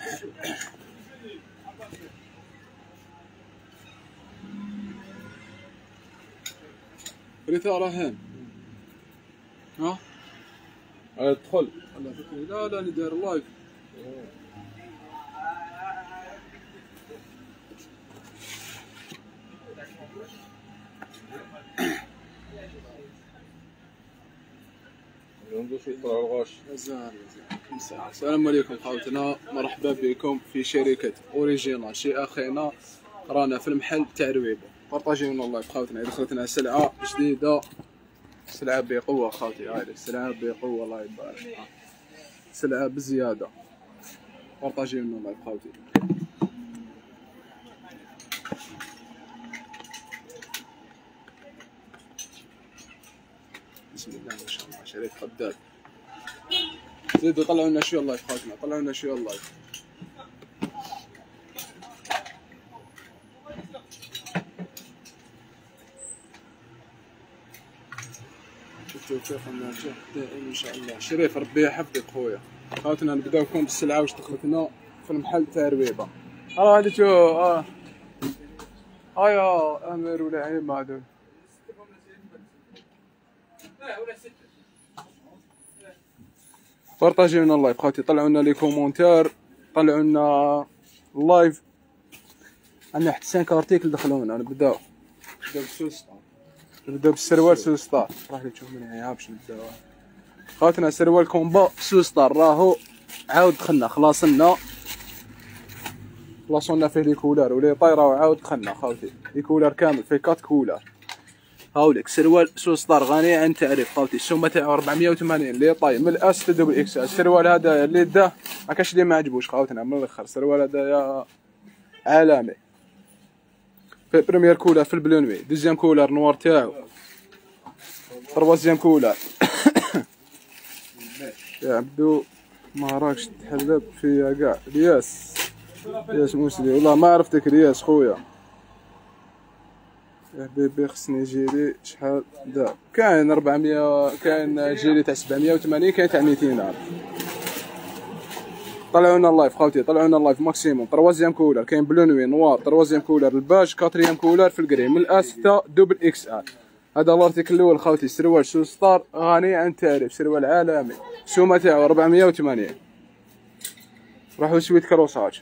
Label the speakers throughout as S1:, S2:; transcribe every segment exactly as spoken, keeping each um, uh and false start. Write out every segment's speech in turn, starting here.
S1: ريتا راهن ها
S2: ادخل.
S1: لا لا انا داير لايف. السلام عليكم خوتنا، مرحبا بكم في شركة اوريجينال شي اخينا. رانا في المحل تاع رويبه، بارطاجيونا اللايف خوتنا. اذا دخلتنا سلعة جديدة، سلعة بقوة خوتي، هاي سلعة بقوة الله يبارك، سلعة بزيادة. بارطاجيونا اللايف خوتي. بسم الله ما شاء الله، شريف خداد. زيدوا طلعوا لنا شويه اللايف خوتنا، طلعوا لنا شويه اللايف. بالتوفيق والنجاح دائم ان شاء الله. شريف ربي يحفظك خويا. خوتنا نبداوكم بالسلعه واش دخلتنا في المحل تاع رويبه. راه هادي شو اه هيا امير ولا عيم هادو بارطاجيو لنا اللايف خوتي، طلعوا لنا لي كومونتير، طلعوا لنا اللايف. عندنا حتى خمسة ارتيكل دخلونا. نبداو نبداو بالسوسطار، نبداو بالسروال سوسطار. راح تشوف من هنا باش نبداو خوتنا. سروال كومبا سوسطار راهو عاود دخلنا، خلاصنا خلاصونا فيه لي كولار ولي طايره وعاود دخلنا خوتي. لي كولار كامل فيه كات كولار. هاوليك سروال سوسطار غني عن تعريف خوتي. السومه تاعو أربعمية وثمانين لي طاي من الاس دوبل اكس. السروال هذا اللي داه ما كاش اللي ما عجبوش خوتنا من الاخر. السروال هذا يا عالمي. في بريمير كولار في البلو نوي، دوزيام كولار نوار تاعو، تروازيام كولار. يا عبدو ما راكش تحلب فيا كاع. الياس الياس موسلي والله ما عرفتك الياس خويا. يا بيبي خصني جيلي شحال دار. كاين أربعمية، كاين جيلي تاع سبعمية وثمانين، كاين تاع ميتين عام. طلعوا لنا اللايف خوتي، طلعوا لنا اللايف ماكسيموم. تروازيام كولر كاين بلو نوي نوار، تروازيام كولر الباج، كاتريام كولر في الكري من الاس تا دوبل اكس ال. هذا الارتيكل الاول خوتي. سروال سوسطار غني عن تعريف، سروال عالمي. السومه تاعو أربعمية وثمانين. راحوا سويت كروساج،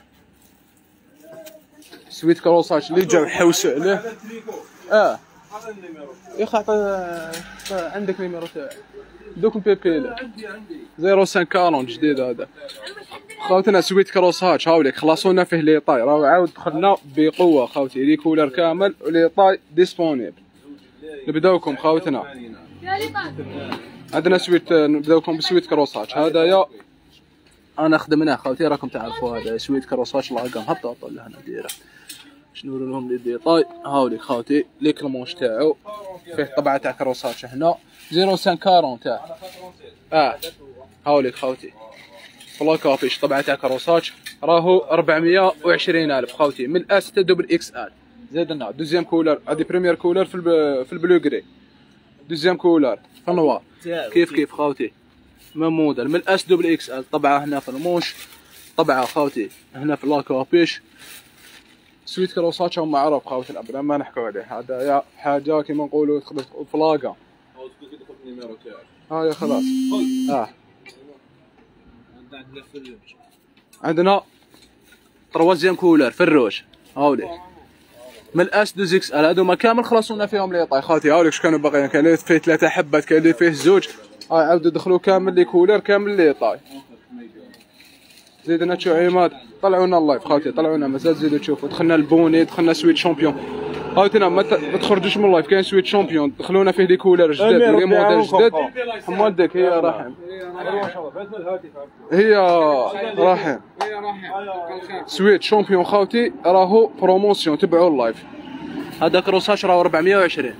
S1: سويت كروساج اللي جاو حوسوا عليه. اه يا اخي عطي عندك نيميرو تاعي دوك بيبي زيرو خمسة أربعين جديد هذا خوتنا. سويت كروساج هاوليك خلاصونا فيه لي طاي، راهو عاود دخلنا بقوه خوتي. لي كولر كامل ولي طاي ديسپونيبل. نبداوكم خوتنا. عندنا سويت، نبداوكم بسويت كروساج. هذايا انا خدمناه خوتي، راكم تعرفوا هذا سويت كروساج لاقام. هبطوا هبطوا لهنا ديره باش نوري لهم لي ديطاي. هاوليك خوتي لي كلمونش تاعو فيه طبعه تاع كروساج هنا زيرو خمسة أربعين تاع اه هاوليك خوتي. فلا كافيش طبعه تاع كروساج راهو أربعمية وعشرين ألف خوتي من الاس تا دوبل اكس ال. زادنا دوزيام كولر، هادي بريمير كولر في في البلو غري، دوزيام كولر في النوار كيف كيف خوتي. ميم موديل من الاس دوبل اكس ال. طبعه هنا في الموش، طبعه خوتي هنا في لا كافيش. سويت كروساج هم معروف خوتي الابدا ما نحكوا عليه. هذا يا حاجه كيما نقولوا تقدر فلاقه. ها يا خلاص اه. عندنا تروازيام كولر في الروج هاوليك من الاس دوز اكس ال. هادوما كامل خلصونا فيهم لي طاي خوتي. هاوليك اش كانوا باغيين، كاين اللي فيه ثلاثه حبات، كاين اللي فيه زوج. ها عاودوا دخلوا كامل لي كولر كامل لي طاي. زيدنا تشعيمات. طلعوا لنا اللايف خوتي، طلعوا لنا مازال زيدوا تشوفوا. دخلنا البوني، دخلنا سويت شامبيون خوتنا. ما تخرجوش من اللايف، كاين سويت شامبيون دخلونا فيه لي كولر جداد لي موديل جداد. حمودك هي رحم، هي رحم سويت شامبيون خوتي راهو بروموسيون. تبعوا اللايف. هذا كروساج راهو أربعمية وعشرين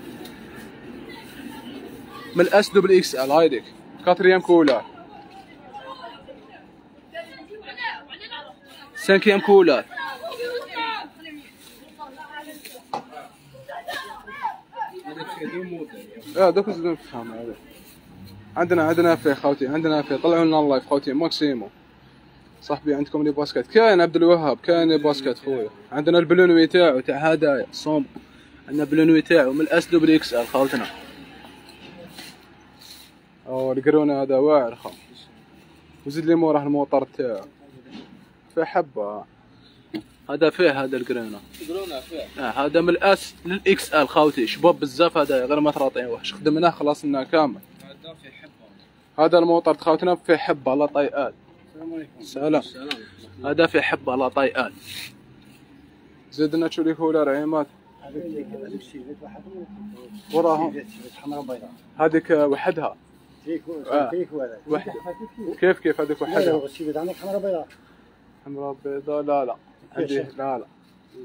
S1: من الاس دوبل اكس ال. هايديك كاتريام كولر، سانكيام كولر. اه دوك زدوا نفهم هذا. عندنا عندنا فيه خوتي، عندنا فيه. طلعوا لنا اللايف خوتي ماكسيمو. صاحبي عندكم لي باسكت كاين عبد الوهاب كاين لي باسكت خويا. عندنا البلونوي تاعو تاع هدايا صومب. عندنا البلونوي تاعو من الاس دبل اكس ال خاوتنا. او القرونه هذا واعر خا. وزيد لي موراه الموطر تاعو فيه حبه. هذا فيه هذا القرونه.
S2: قرونه فيه.
S1: اه هذا من الاس للاكس ال خاوتي شباب بزاف هذا غير ما تراطين وحش خدمناه خلصنا كامل.
S2: هذا فيه حبه.
S1: هذا الموطر خاوتنا فيه حبه لا طيئات.
S2: السلام عليكم.
S1: سلام. هذا فيه حبه لا طيئات. زدنا تشو لي كولر عيمات.
S3: هذيك الشيفات وحدهم
S1: وراهم
S3: حمراء بيضاء
S1: هذيك وحدها.
S3: فيك
S1: آه.
S3: فيك ولا
S1: وحده. كيف كيف هذيك وحدها؟
S3: لا الشيفات عندك حمراء بيضاء
S1: حمراء بيضاء لا لا عندي لا لا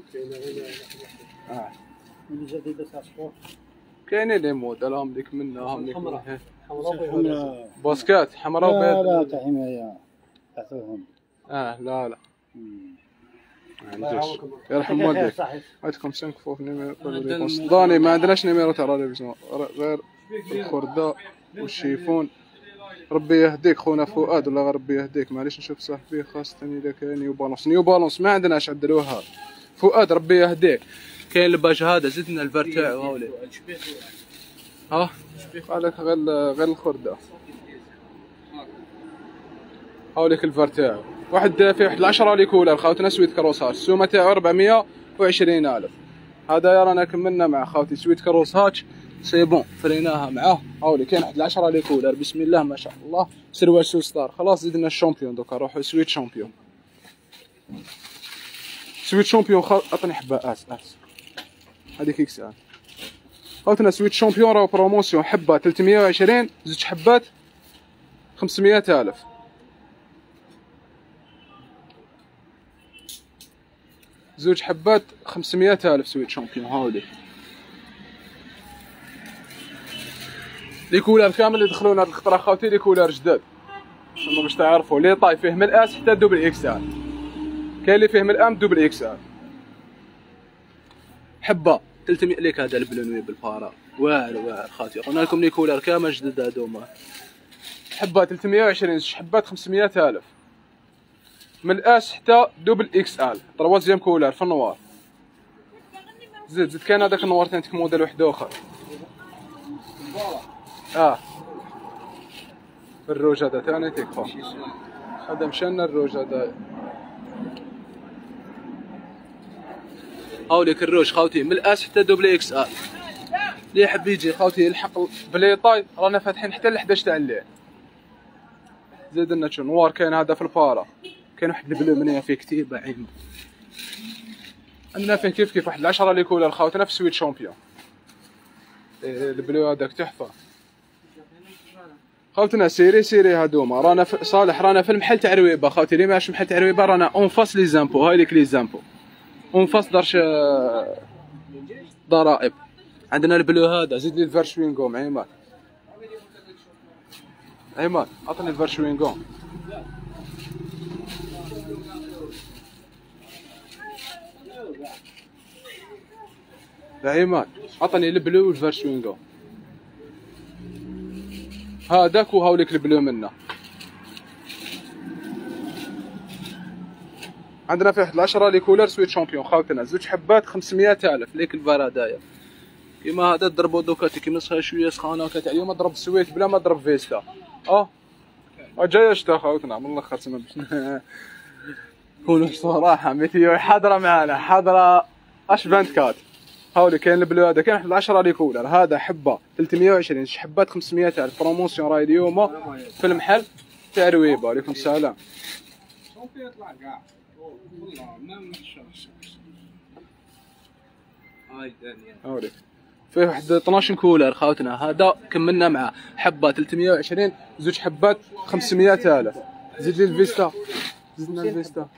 S1: اه
S3: من جديد بس اصفر
S1: كاينين لي موديل هم ليك منها هم ليك
S3: حمراء حمراء
S1: باسكات حمراء
S3: لا لا
S1: وبيضاء
S3: تاع حمايه تعطوهم
S1: اه لا لا ما
S3: الله
S1: عنديش يرحم والديك
S3: صحيح
S1: عندكم سانك فوق نيميرو صداني ما عندناش نيميرو تاع راديفيزيون غير الخردة والشيفون. ربي يهديك خونا فؤاد ولا ربي يهديك معليش نشوف صاحبي خاصة اذا كان نيو بالونس نيو بالونس ما عندناش عبد الوهاب. فؤاد ربي يهديك كاين الباج هذا زدنا الفر تاعو هاولي ها قالك غير غير الخردة هاوليك الفر تاعو واحد فيه واحد العشرة لي كولر خاوتنا سويت كروسات السومة تاعو ربعمية وعشرين ألف. هذا رانا كملنا مع خاوتي سويت كروسات سي بون فريناها معاه هاولي كاين واحد العشرة لي كولر بسم الله ما شاء الله. سروال سو ستار خلاص زدنا الشامبيون دوكا نروحو سويت شامبيون. سويت شامبيون خا عطني حبه اس اس هذيك اكس ال خاوتنا سويت شامبيون راهو بروموسيون حبه ثلاثمية وعشرين زوج حبات خمسمية ألف. زوج حبات خمسمية ألف سويت شامبيون هاولي. لي كولر كامل اللي دخلونا هاد الخطره خاوتي لي كولر جداد ثم باش تعرفوا لي طاي فيه من الاس حتى دوبل اكس ال. كاين اللي فيه من الام دوبل اكس ال. حبه ثلاثمية ليك هذا البلونوي بالفارا واعر واعر خاوتي قلنا لكم لي كولر كامل جدد هادوما. حبه ثلاثمية وعشرين زوج حبات خمسمية ألف من الاس حتى دوبل اكس ال. تروازيام كولر في النوار. زيد زيد كاين هذاك النوار تاعك موديل واحد اخر اه الروج هذا ثاني تكفى هذا مشان الروج هذا هاوليك الروج خاوتي من الاس حتى دوبل اكس ال. اللي يحب يجي خاوتي يلحق بلي طاي رانا فاتحين حتى ل حداش تاع الليل. زيد لنا شو نوار كاين هذا في الفاره كاين واحد البلو منيه فيه كتيبه عيمه. عندنا فيه كيف كيف واحد العشرة لي كولر خاوتنا في سويت شامبيون. إيه البلو هذاك تحفه خاوتنا سيري سيري هادوما. رانا في صالح رانا في المحل تاع رويبه خاوتي اللي ماش محل تاع رويبه رانا اون فاس لي زامبو هاي ليك لي زامبو اون فاس درش ضرائب. عندنا البلو هذا زيد لي الفرشوينغوم عيمان عيمان عطني الفرشوينغوم. يا عيمان عطني البلو والفرشوينغوم هذاك وهاوليك البلو منه. عندنا فيه واحد العشرة لي كولر سويت شامبيون خاوتنا زوج حبات خمسمية ألف ليك الفار هدايا كيما هذا ضربو دوكا كيما صاير شويه سخانه تاع اليوم ضرب سويت بلا ما ضرب فيستا اه جاي شتا خاوتنا من الاخر تما باش نكونوا صراحه ميتيو حاضره معانا حاضره اش بنت كات. هاولي كاين البلو هذا كاين واحد العشرة لي كولر هذا حبه ثلاثمية وعشرين شي حبات خمسمية ألف بروموسيون راهي اليوم في المحل تاع رويبه. عليكم السلام.
S2: يطلع كاع والله ما نحشرش هاي ثاني
S1: هاولي فيه واحد اثناش كولر خاوتنا هذا كملنا معاه حبه ثلاثمية وعشرين زوج حبات خمسمية ألف. زيد لي الفيستا زدنا الفيستا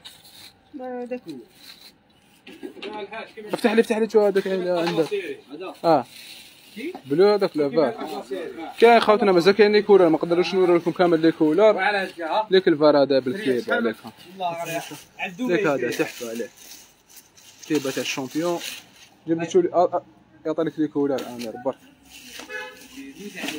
S1: افتح لي افتح لي شو هذاك عندك اه بلو هذاك لافال كاين خاوتنا مازال كاين لي كولر ما نقدروش نوري لكم كامل لي كولر ليك الفار هذا بالكتيبه عليك ليك هذا تحفه عليه كتيبه تاع الشامبيون جيب لي شو يعطيك لي كولر امير برك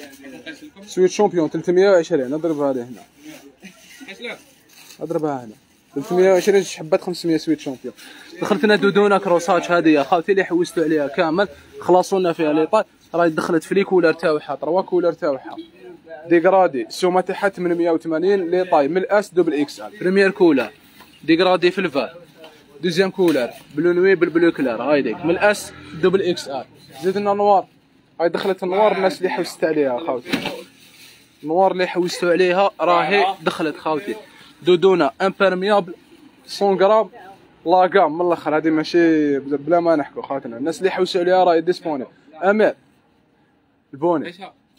S1: سويت شامبيون ثلاثمية وعشرين اضربها لي هنا اضربها هنا ثلاثمية وعشرين زوج حبات خمسمية سويت شامبيون. دخلت لنا دودونه كروسات هذه يا خاوتي اللي حوستوا عليها كامل، خلصوا لنا فيها ليطاي، راهي دخلت في لي كولر تاعها، تروا كولر تاعها ديغرادي، السومه تاعها ثمانمية وثمانين ليطاي من الاس دوبل اكس ال. بريمير كولر ديغرادي في الفال، دوزيام كولر بلو نوي بالبلو كلار، هاي ديك من الاس دوبل اكس ال. زيد لنا نوار، هاي دخلت النوار الناس اللي حوست عليها خاوتي، النوار اللي حوستوا عليها راهي دخلت خاوتي. دودونه امبيرميابل مية غرام لا كام من الاخر، هذه ماشي بلا ما نحكوا خاطرنا الناس اللي حوسوا عليها راهي ديسبوني. امير البوني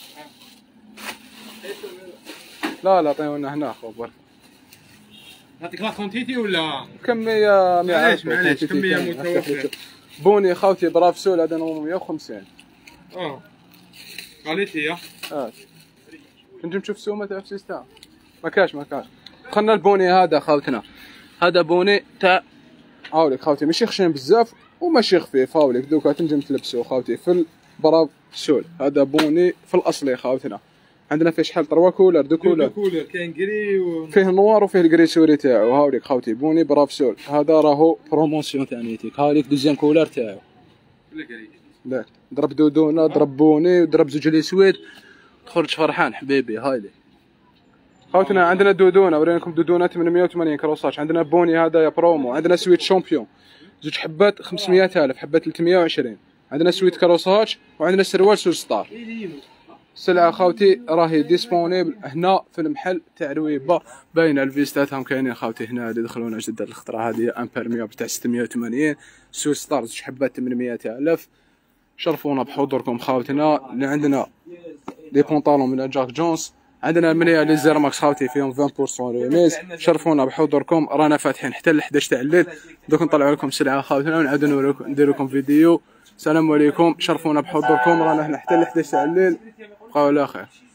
S1: لا لا عطيونا هنا خو برك
S2: نعطيك لا كونتيتي ولا
S1: كمية
S2: معليش معليش كمية متوفرة.
S1: بوني خاوتي براف سول هذا مية وخمسين.
S2: اه كاليتي يا
S1: اه نجم نشوف سومة تاع سيستم ما كاش ما كاش. خلنا البوني هذا خاوتنا، هذا بوني تاع هاوليك خاوتي ماشي خشن بزاف وماشي خفيف، هاوليك دوكا تنجم تلبسو خاوتي في البراف سول. هذا بوني في الاصلي خاوتنا. عندنا فيه شحال تروا كولر دو كولر،
S2: دو كولر كاين كري و...
S1: فيه نوار وفيه الكري سوري تاعو. هاوليك خاوتي بوني براف سول، هذا راهو بروموسيون تاع نيتيك. هاوليك دوزيام كولر تاعو
S2: ولا كري
S1: لا ضرب دودونه ضرب بوني وضرب زوج لي سويد تخرج فرحان حبيبي. هايلي خوتنا عندنا دودونه، وريناكم دودونه ثمانمية وثمانين كروسات. عندنا بوني هذا يا برومو، عندنا سويت شامبيون زوج حبات خمسمية ألف، حبات ثلاثمية وعشرين. عندنا سويت كروسات وعندنا سروال سول ستار. السلعه خاوتي راهي ديسبونيبل هنا في المحل تاع رويبه، باينه الفيز تاعهم كاينين خاوتي هنا اللي دخلونا جدد. الخطره هذه امبيرميابل تاع ستمية وثمانين، سول ستار زوج حبات ثمانمية ألف. شرفونا بحضوركم خاوتنا. اللي عندنا لي بونطالون من جاك جونز، عندنا المنيا لي زير ماكس خاوتي فيهم عشرين بالمية ريميز. شرفونا بحضوركم، رانا فاتحين حتى ل إحدى عشر تاع الليل. دوك نطلعوا لكم سلعه خاوتنا ونعاودوا ندير لكم فيديو. السلام عليكم، شرفونا بحضوركم، رانا هنا حتى ل إحدى عشر تاع الليل. بقاو على خير.